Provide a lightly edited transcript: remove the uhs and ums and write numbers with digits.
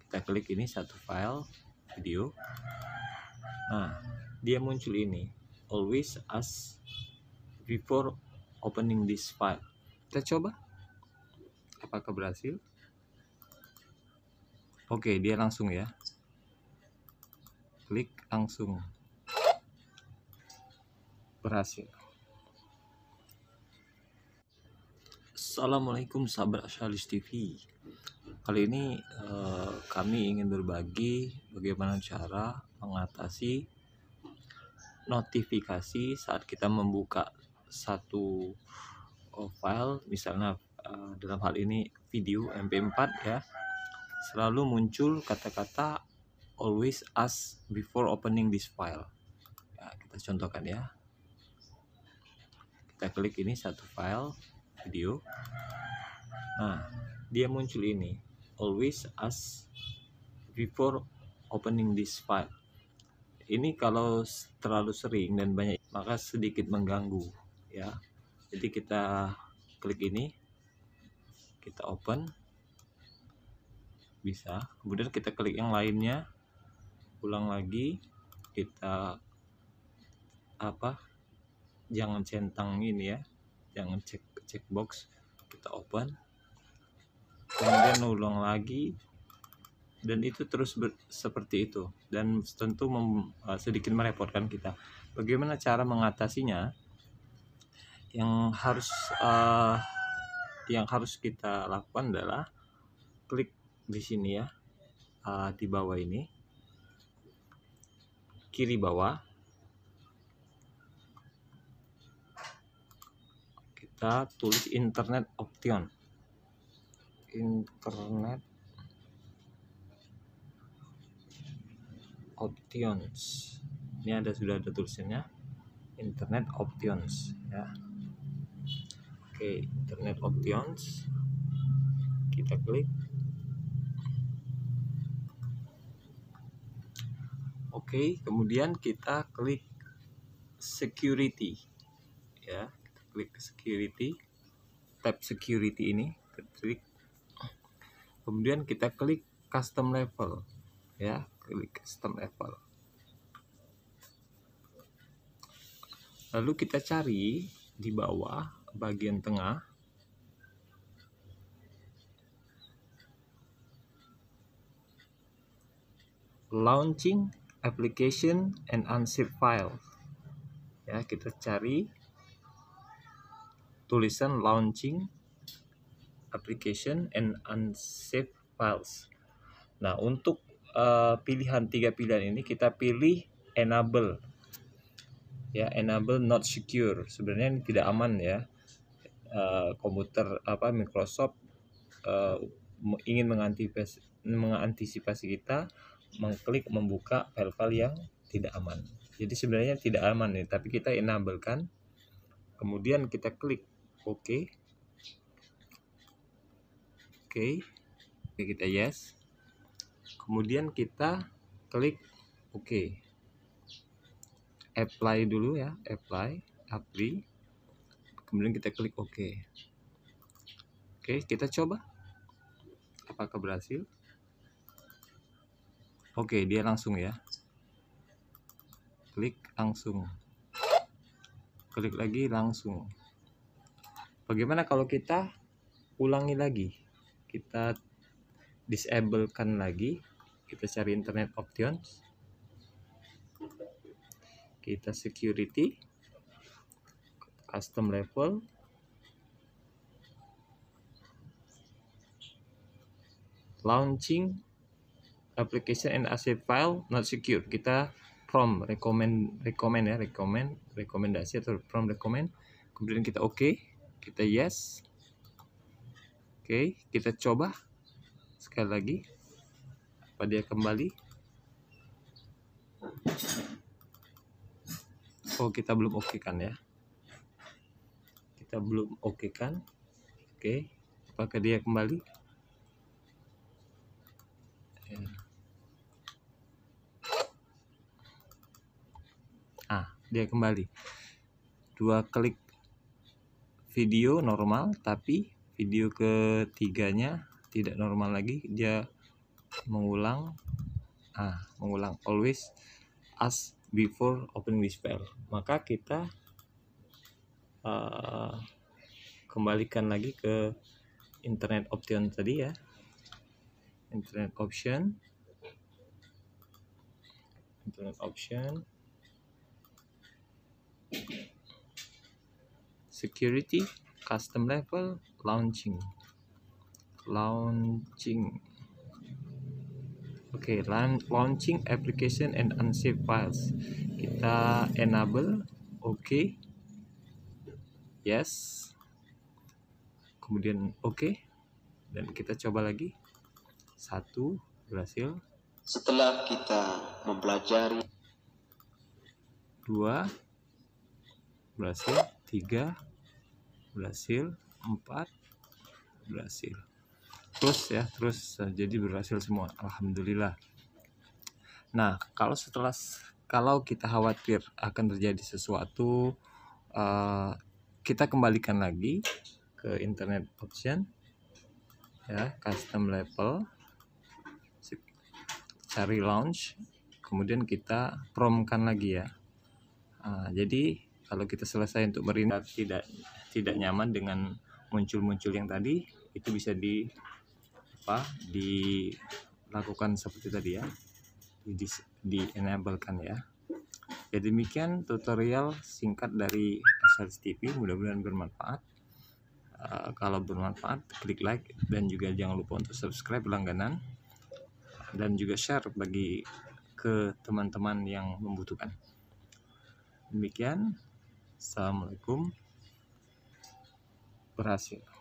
Kita klik ini satu file video. Nah, dia muncul ini, always ask before opening this file. Kita coba apakah berhasil. Oke, dia langsung ya, klik langsung berhasil. Assalamualaikum sahabat Ashalis TV. Kali ini kami ingin berbagi bagaimana cara mengatasi notifikasi saat kita membuka satu file, misalnya dalam hal ini video MP4 ya, selalu muncul kata-kata always ask before opening this file ya. Kita contohkan ya, kita klik ini satu file video. Nah, dia muncul ini, always ask before opening this file. Ini kalau terlalu sering dan banyak, maka sedikit mengganggu ya. Jadi kita klik ini, kita open, bisa. Kemudian kita klik yang lainnya, ulang lagi, kita jangan centang ini ya, jangan checkbox, kita open, kemudian ulang lagi, dan itu terus seperti itu, dan tentu sedikit merepotkan kita. Bagaimana cara mengatasinya? Yang harus kita lakukan adalah klik di sini ya, di bawah ini, kiri bawah, kita tulis internet options. Ini sudah ada tulisannya internet options ya. Oke, internet options, kita klik. Oke, kemudian kita klik security ya, kita klik security, tab security ini, kita klik. Kemudian kita klik custom level ya, klik custom level. Lalu kita cari di bawah bagian tengah, launching application and unzip files ya. Kita cari tulisan launching application and unzip files. Nah, untuk tiga pilihan ini kita pilih enable ya, enable not secure. Sebenarnya ini tidak aman ya. Komputer Microsoft ingin mengantisipasi kita mengklik membuka file-file yang tidak aman. Jadi sebenarnya tidak aman nih, tapi kita enable kan. Kemudian kita klik OK. Oke, kita yes. Kemudian kita klik OK. Apply dulu ya, apply. Kemudian kita klik OK. Oke, kita coba apakah berhasil. Oke, dia langsung ya, klik langsung, klik lagi langsung. Bagaimana kalau kita ulangi lagi, kita disablekan lagi, kita cari internet options, kita security, custom level, launching application and unzip file not secure. Kita from rekomendasi atau from recommend. Kemudian kita OK, kita yes. Oke, kita coba sekali lagi, apa dia kembali. Oh, kita belum OK kan ya, kita belum OK kan. Oke, apakah dia kembali? Dia kembali. 2 klik video normal, tapi video ketiganya tidak normal lagi, dia mengulang always ask before opening this file. Maka kita kembalikan lagi ke internet option tadi ya, internet option, security, custom level, launching. Oke, launching application and unsaved files. Kita enable, oke, yes, kemudian oke, dan kita coba lagi. 1 berhasil. Setelah kita mempelajari, 2 berhasil, 3 berhasil, 4 berhasil. Terus jadi berhasil semua, alhamdulillah. Nah, kalau kita khawatir akan terjadi sesuatu, kita kembalikan lagi ke internet option ya, custom level, cari launch, kemudian kita prompt-kan lagi ya. Jadi kalau kita selesai untuk berindah tidak nyaman dengan muncul yang tadi, itu bisa dilakukan seperti tadi ya, di enablekan ya. Jadi demikian tutorial singkat dari Asalis TV, mudah-mudahan bermanfaat. Kalau bermanfaat, klik like dan juga jangan lupa untuk subscribe langganan dan juga share bagi ke teman-teman yang membutuhkan. Demikian, assalamualaikum, berhasil.